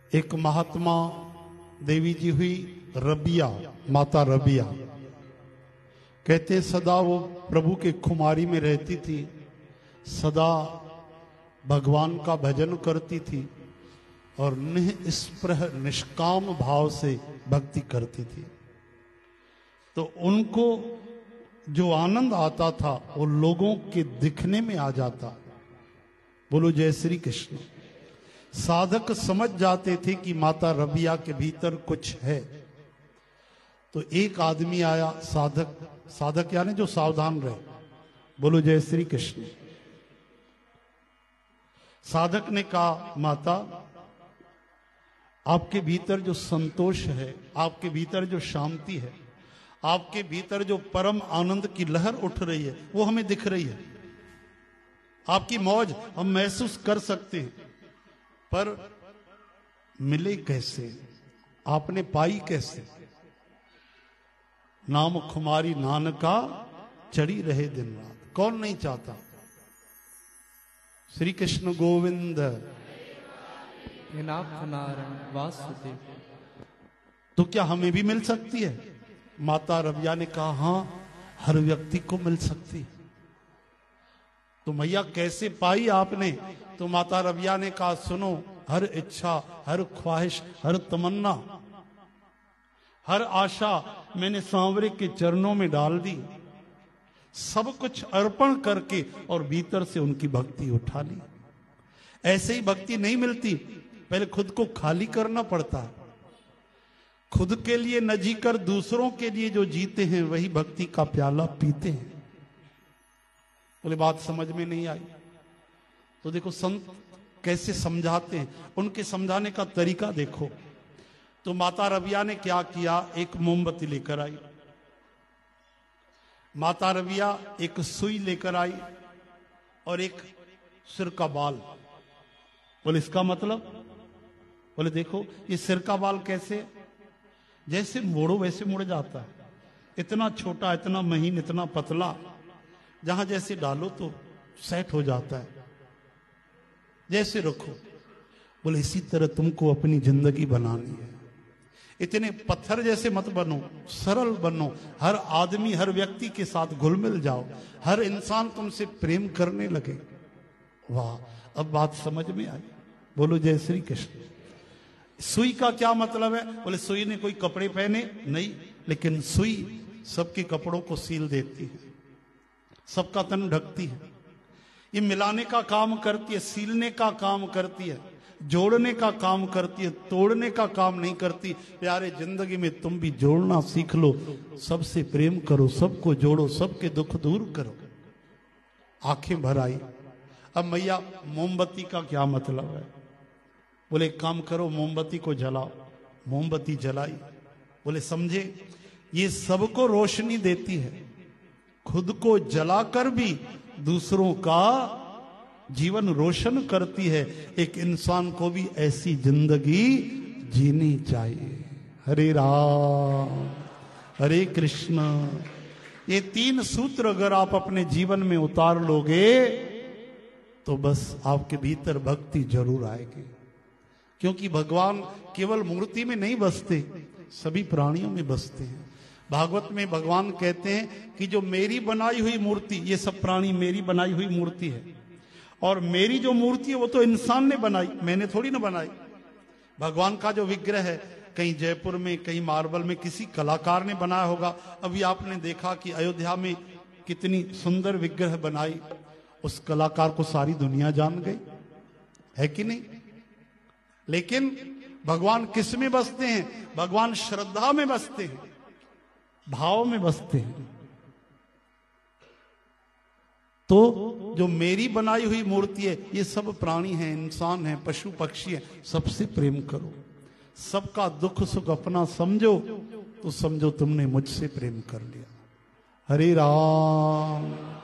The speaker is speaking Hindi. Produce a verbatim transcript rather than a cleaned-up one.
एक महात्मा देवी जी हुई रबिया, माता रबिया। कहते सदा वो प्रभु के खुमारी में रहती थी, सदा भगवान का भजन करती थी और निस्पृह निष्काम भाव से भक्ति करती थी। तो उनको जो आनंद आता था वो लोगों के दिखने में आ जाता। बोलो जय श्री कृष्ण। साधक समझ जाते थे कि माता रबिया के भीतर कुछ है। तो एक आदमी आया, साधक, साधक यानी जो सावधान रहे। बोलो जय श्री कृष्ण। साधक ने कहा, माता आपके भीतर जो संतोष है, आपके भीतर जो शांति है, आपके भीतर जो परम आनंद की लहर उठ रही है, वो हमें दिख रही है। आपकी मौज हम महसूस कर सकते हैं, पर मिले कैसे, आपने पाई कैसे? नाम खुमारी नानका चढ़ी रहे दिन रात। कौन नहीं चाहता? श्री कृष्ण गोविंद नारायण वासुदेव। तो क्या हमें भी मिल सकती है? माता रबिया ने कहा, हां, हर व्यक्ति को मिल सकती है। तो मैया कैसे पाई आपने? तो माता रबिया ने कहा, सुनो, हर इच्छा, हर ख्वाहिश, हर तमन्ना, हर आशा मैंने सांवरे के चरणों में डाल दी, सब कुछ अर्पण करके और भीतर से उनकी भक्ति उठा ली। ऐसे ही भक्ति नहीं मिलती, पहले खुद को खाली करना पड़ता है। खुद के लिए न जीकर दूसरों के लिए जो जीते हैं वही भक्ति का प्याला पीते हैं। बोले बात समझ में नहीं आई? तो देखो संत कैसे समझाते हैं, उनके समझाने का तरीका देखो। तो माता रबिया ने क्या किया, एक मोमबत्ती लेकर आई। माता रबिया एक सुई लेकर आई और एक सिर का बाल। बोले इसका मतलब? बोले देखो ये सिर का बाल कैसे, जैसे मोड़ो वैसे मुड़ जाता है, इतना छोटा, इतना महीन, इतना पतला, जहां जैसे डालो तो सेट हो जाता है, जैसे रखो। बोले इसी तरह तुमको अपनी जिंदगी बनानी है। इतने पत्थर जैसे मत बनो, सरल बनो। हर आदमी, हर व्यक्ति के साथ घुल मिल जाओ, हर इंसान तुमसे प्रेम करने लगे। वाह, अब बात समझ में आई। बोलो जय श्री कृष्ण। सुई का क्या मतलब है? बोले सुई ने कोई कपड़े पहने नहीं, लेकिन सुई सबके कपड़ों को सील देती है, सबका तन ढकती है। ये मिलाने का काम करती है, सीलने का काम करती है, जोड़ने का काम करती है, तोड़ने का काम नहीं करती। प्यारे, जिंदगी में तुम भी जोड़ना सीख लो, सबसे प्रेम करो, सबको जोड़ो, सबके दुख दूर करो। आंखें भर आई। अब मैया मोमबत्ती का क्या मतलब है? बोले एक काम करो, मोमबत्ती को जलाओ। मोमबत्ती जलाई। बोले समझे, ये सबको रोशनी देती है, खुद को जलाकर भी दूसरों का जीवन रोशन करती है। एक इंसान को भी ऐसी जिंदगी जीनी चाहिए। हरे राम हरे कृष्ण, ये तीन सूत्र अगर आप अपने जीवन में उतार लोगे तो बस आपके भीतर भक्ति जरूर आएगी। क्योंकि भगवान केवल मूर्ति में नहीं बसते, सभी प्राणियों में बसते हैं। भागवत में भगवान कहते हैं कि जो मेरी बनाई हुई मूर्ति, ये सब प्राणी मेरी बनाई हुई मूर्ति है, और मेरी जो मूर्ति है वो तो इंसान ने बनाई, मैंने थोड़ी ना बनाई। भगवान का जो विग्रह है, कहीं जयपुर में, कहीं मार्बल में किसी कलाकार ने बनाया होगा। अभी आपने देखा कि अयोध्या में कितनी सुंदर विग्रह बनाई, उस कलाकार को सारी दुनिया जान गई, है कि नहीं? लेकिन भगवान किस में बसते हैं? भगवान श्रद्धा में बसते हैं, भाव में बसते हैं। तो जो मेरी बनाई हुई मूर्ति है, ये सब प्राणी हैं, इंसान हैं, पशु पक्षी हैं, सबसे प्रेम करो, सबका दुख सुख अपना समझो, तो समझो तुमने मुझसे प्रेम कर लिया। हरे राम